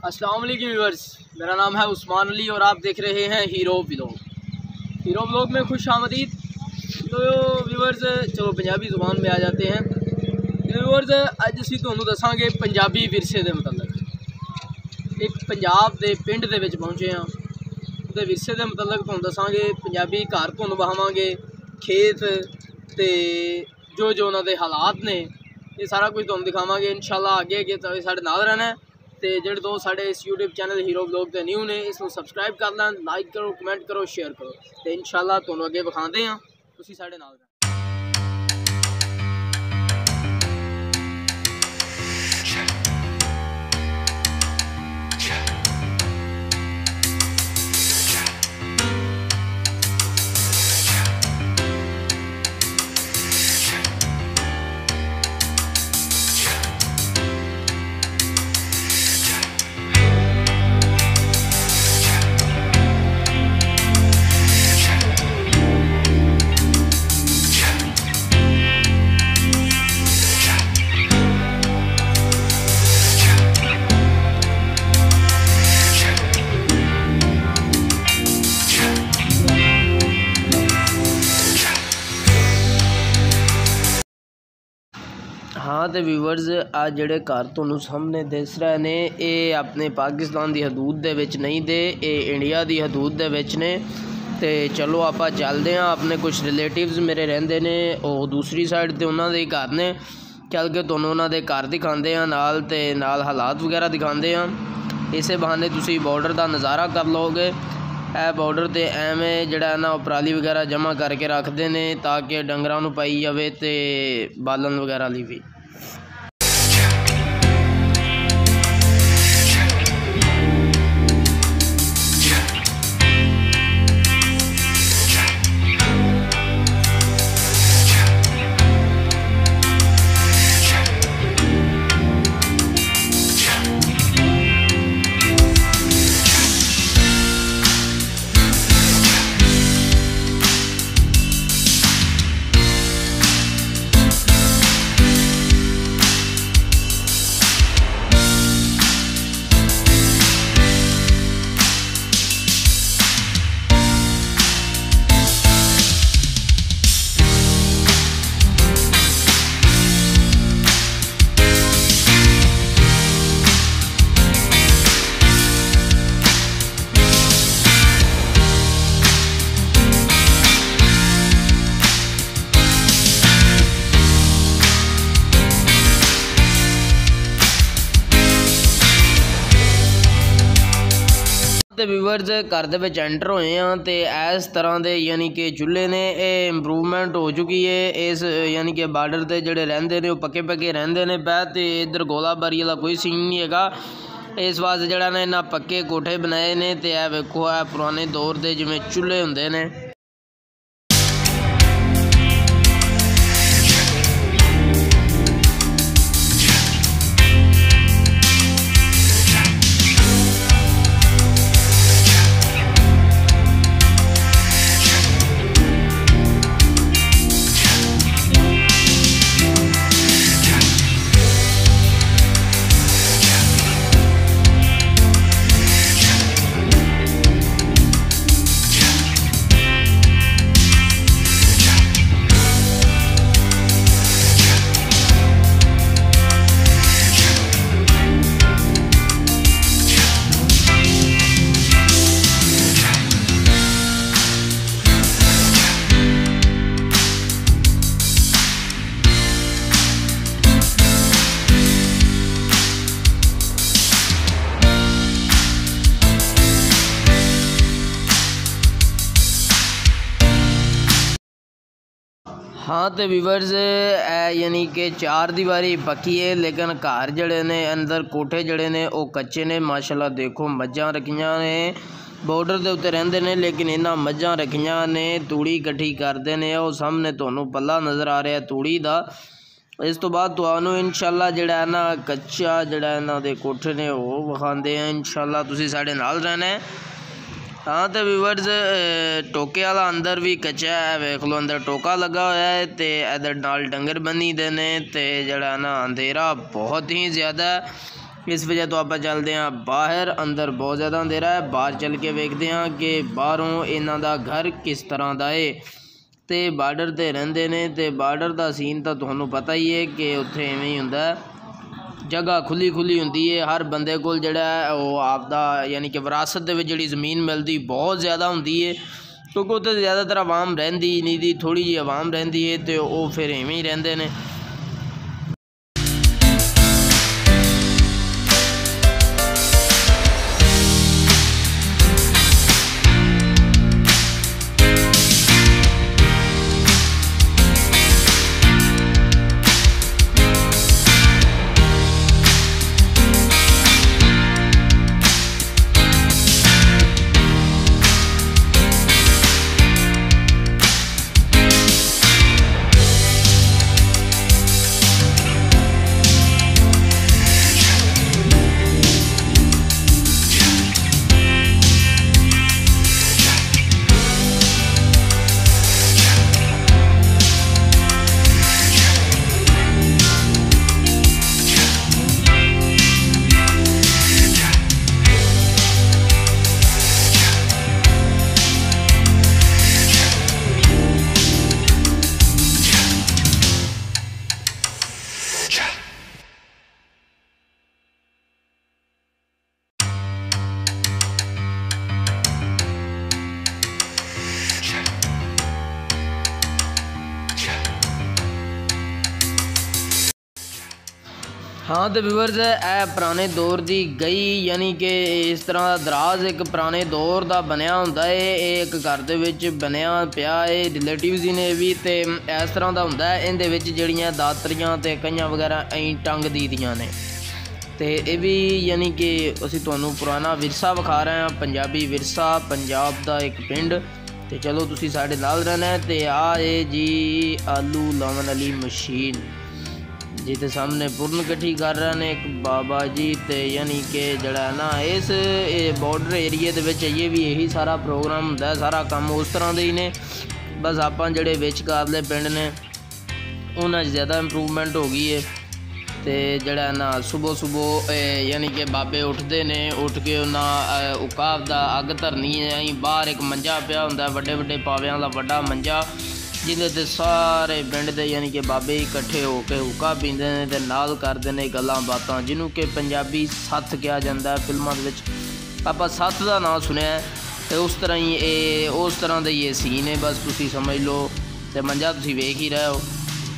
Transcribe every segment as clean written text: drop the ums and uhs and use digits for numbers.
अस्सलाम वालेकुम व्यूअर्स, मेरा नाम है उस्मान अली और आप देख रहे हैं हीरो व्लॉग में खुश आमदीद। तो व्यूअर्स चलो पंजाबी ज़ुबान में आ जाते हैं। व्यूअर्स अज असीं तुहानूं दसांगे पंजाबी विरसे के मतलब एक पंजाब के पिंड दे विच पहुँचे हाँ। उहदे विरसे के मतलब तुहानूं दसांगे, पंजाबी घर तुहानूं वहावांगे, खेत ते जो जो उन्हां दे हालात ने ये सारा कुछ तुहानूं दिखावांगे इंशाअल्लाह। आगे अगे तो साडे नाल रहना है। तो जेडे दोस्त साडे इस यूट्यूब चैनल हीरो व्लॉग के न्यू ने इसको सबसक्राइब कर लैन, लाइक करो, कमेंट करो, शेयर करो। तो इंशाअल्लाह तुहानूं अगे विखाते हैं, तुसीं साडे नाल रहना। हाँ तो व्यूअर्स आज जेडे घर तुहानूं सामने दिस रहे ने ये अपने पाकिस्तान की हदूद दे विच नहीं दे, ये इंडिया की हदूद दे विच ने। तो चलो आप चलते हैं। अपने कुछ रिलेटिव्स मेरे रहिंदे ने वो दूसरी साइड ते उन्हां दे घर ने, चल के तुहानूं उन्हां दे घर दिखाते हैं नाल ते नाल हालात वगैरह दिखाते हैं। इस बहाने तुसीं बॉर्डर का नज़ारा कर लोगे। ए बॉर्डर ते एवें जिहड़ा ना पराली वगैरह जमा करके रखते हैं ताकि डंगरां नूं पाई जावे ते बालन वगैरह लई भी। तो व्यूअर्स घर दे विच एंटर होए हैं तो इस तरह के यानी कि चूल्हे ने ये इंप्रूवमेंट हो चुकी है। इस यानी कि बार्डर से जोड़े रेंदे ने वो पक्के पक्के रेंदे ने पै तो इधर गोलाबारी वाला कोई सीन नहीं हैगा। इस वास्ते जड़ा ने इन्हां पक्के कोठे बनाए ने तो यह वेखो है पुराने दौर के जिवें चूल्हे हुंदे ने। हाँ तो व्यूअर्स यानी कि 4 दीवारी पक्की है लेकिन घर जड़े ने अंदर कोठे जड़े ने वो कच्चे ने। माशाल्लाह देखो मज्जां रखियां ने, बॉर्डर के उत्ते रहिंदे ने लेकिन इन्हां मज्जां रखियां ने, तूड़ी इकट्ठी करते हैं। वो सामने तुहानूं पल्ला नज़र आ रहा है तूड़ी का। इस तो बाद तुहानूं इंशाअल्लाह जिहड़ा ना कच्चा जिहड़ा इन्हां दे कोठे ने वो विखांदे हैं। इंशाअल्लाह तुसीं साडे नाल रहना है। हाँ तो व्यूअर्स टोके वाला अंदर भी कच्चा है, वेख लो अंदर टोका लगा हुआ है तो इधर नाल डंगर बनी दे ने। ते जड़ा ना अंधेरा बहुत ही ज़्यादा है इस वजह तो आप चलते हैं बाहर। अंदर बहुत ज़्यादा अंधेरा है, बाहर चल के वेखते हैं कि बाहरों इन्हां दा घर किस तरह का है। तो बार्डर ते रहिंदे ने, ते बार्डर का सीन तो तुहानूं पता ही है कि उत्थे इवें ही हुंदा है, जगह खुली खुली हुंदी है। हर बंदे कोल जिहड़ा है वो आपदा यानी कि विरासत दे विच जिहड़ी ज़मीन मिलदी बहुत ज़्यादा हुंदी है, क्योंकि उत्थे ज़्यादातर आवाम रहिंदी नहीं दी, थोड़ी जी आवाम रहिंदी है, तो वो फिर इवें ही रहिंदे ने। हाँ तो व्यूअर्स है पुराने दौर की गई, यानी कि इस तरह का दराज एक पुराने दौर का बनया होंदा है, एक घर दे विच बनया पिया है, रिलेटिव्स ही ने भी तो इस तरह का होंदा है। इहदे विच जिहड़ियां दातरियां ते कईयां वगैरह ऐं टंग दी दियां ने, तो ये भी यानी कि असीं तुहानूं पुराना विरसा विखा रहे हैं, पंजाबी विरसा, पंजाब का एक पिंड। तो चलो तुसीं साडे नाल रहना है। तो आ जी आलू लावन वाली मशीन जिते सामने पुरन कट्ठी कर रहे हैं एक बाबा जी, तो यानी कि जड़ा ना इस बॉर्डर एरिए दे विच ये भी यही सारा प्रोग्राम होंदा है, सारा काम उस तरह दे ही ने। बस आपां जड़े विचकारले पिंड ने उन्हां 'च ज़्यादा इंप्रूवमेंट हो गई है। तो जड़ा ना सुबह सुबह यानी कि बाबे उठते ने, उठ के उन्हां उकाब दा अग धरनी है। बाहर एक मंजा पिया हुंदा है, वड्डे वड्डे पावियां दा वड्डा मंजा, जिहदे ते सारे पिंड दे यानी कि बाबे इकट्ठे होकर हुक्का पींदे ने ते नाल करदे ने गल्लां बातां, जिन्हों कि पंजाबी सत्थ कहा जाता है। फिल्मां दे विच आपां सत्थ दा नाम सुनिया है, तो उस तरह ही उस तरह दे ये सीन है। बस तुसीं समझ लो, तो मंजा तुसीं वेख ही रहे हो।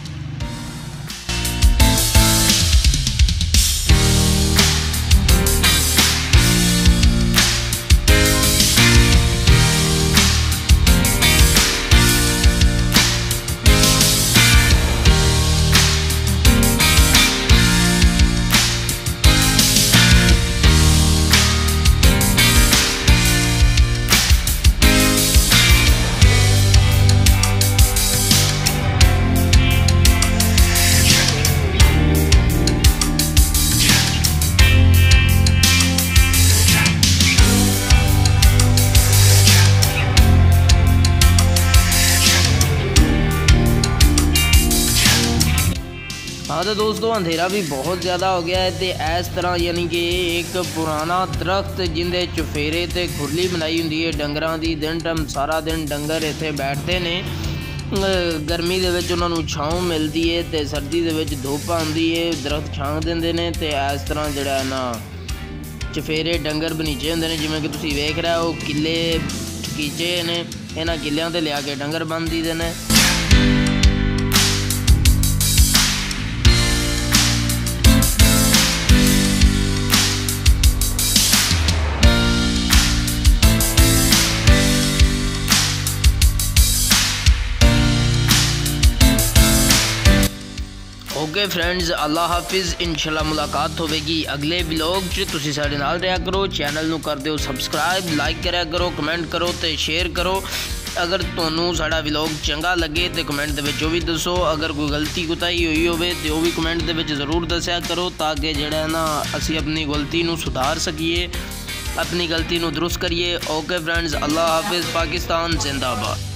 हाँ तो दोस्तों अंधेरा भी बहुत ज़्यादा हो गया है, तो इस तरह यानी कि एक पुराना दरख्त जिंदे चुफेरे ते खुरली बनाई होंदी है डंगरां दी, दिन टम सारा दिन डंगर इत्थे बैठते ने। गर्मी दे विच उन्हां नूं छांव मिलदी है, तो सर्दी दे विच धुप्प आउंदी है, दरख्त छां दिंदे ने। तो इस तरह जिहड़ा है ना चुफेरे डंगर बनीचे होंदे ने, जिवें कि तुसीं वेख रहे हो किले कीचे ने, इन्हां किलियां ते लिया के डंगर बन दीदे ने। ओके फ्रेंड्स, अल्लाह हाफिज़। इंशाल्लाह मुलाकात होगी अगले व्लॉग च। तुसीं साडे नाल रहा करो, चैनल नूं कर दिओ सबसक्राइब, लाइक करा करो, कमेंट करो तो शेयर करो। अगर तुहानूं साडा व्लॉग चंगा लगे तो कमेंट दे विच भी दसो। अगर कोई गलती कोताही हुई होवे तो भी कमेंट दे विच ज़रूर दस्या करो, ताकि जिहड़ा ना असीं अपनी गलती नूं सुधार सकीए, अपनी गलती नूं दुरुस्त करिए। ओके फ्रेंड्स, अल्लाह हाफिज़। पाकिस्तान जिंदाबाद।